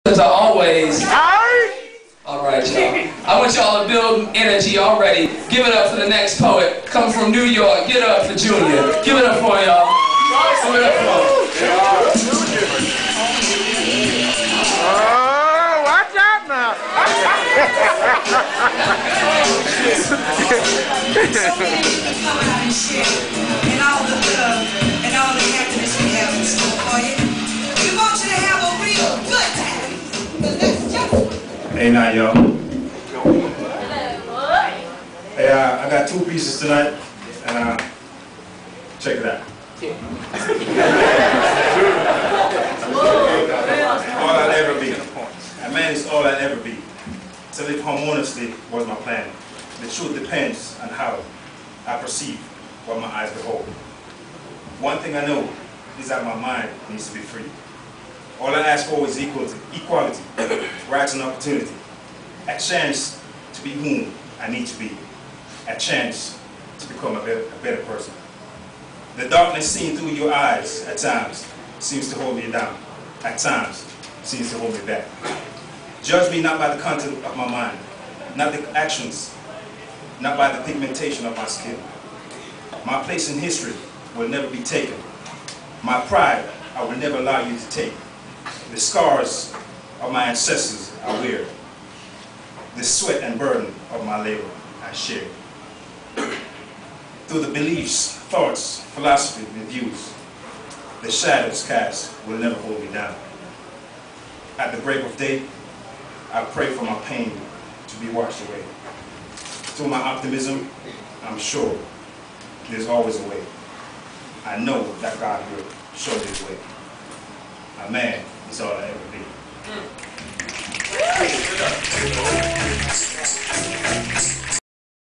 As always. Alright, y'all. I want y'all to build energy already. Give it up for the next poet. Come from New York. Give it up for Junior. Give it up for y'all. Give it up for him. Oh, watch out now. And all the love and all the happiness we have in store for you. We want you to have a real good time. But let's jump. Hey, now, y'all. Hey, I got two pieces tonight, and check it out. All I'll ever be. A man is all I'll ever be. To live harmoniously was my plan. The truth depends on how I perceive what my eyes behold. One thing I know is that my mind needs to be free. All I ask for is equality, rights and opportunity, a chance to be whom I need to be, a chance to become a better person. The darkness seen through your eyes at times seems to hold me down, at times seems to hold me back. Judge me not by the content of my mind, not the actions, not by the pigmentation of my skin. My place in history will never be taken. My pride I will never allow you to take. The scars of my ancestors I wear. The sweat and burden of my labor I share. Through the beliefs, thoughts, philosophy, and views, the shadows cast will never hold me down. At the break of day, I pray for my pain to be washed away. Through my optimism, I'm sure there's always a way. I know that God will show this way. A man is all I ever be.